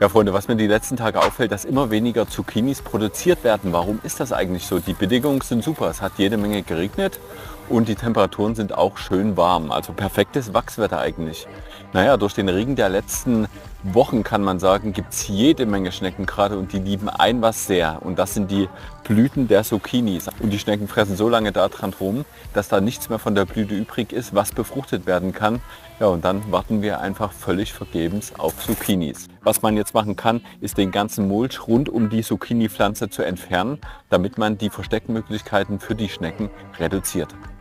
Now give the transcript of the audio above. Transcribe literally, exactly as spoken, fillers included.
Ja, Freunde, was mir die letzten Tage auffällt, dass immer weniger Zucchinis produziert werden. Warum ist das eigentlich so? Die Bedingungen sind super. Es hat jede Menge geregnet und die Temperaturen sind auch schön warm. Also perfektes Wachswetter eigentlich. Naja, durch den Regen der letzten Wochen kann man sagen, gibt es jede Menge Schnecken gerade und die lieben ein was sehr. Und das sind die Blüten der Zucchinis. Und die Schnecken fressen so lange da dran rum, dass da nichts mehr von der Blüte übrig ist, was befruchtet werden kann. Ja, und dann warten wir einfach völlig vergebens auf Zucchinis. Was man jetzt machen kann, ist den ganzen Mulch rund um die Zucchini-Pflanze zu entfernen, damit man die Versteckmöglichkeiten für die Schnecken reduziert.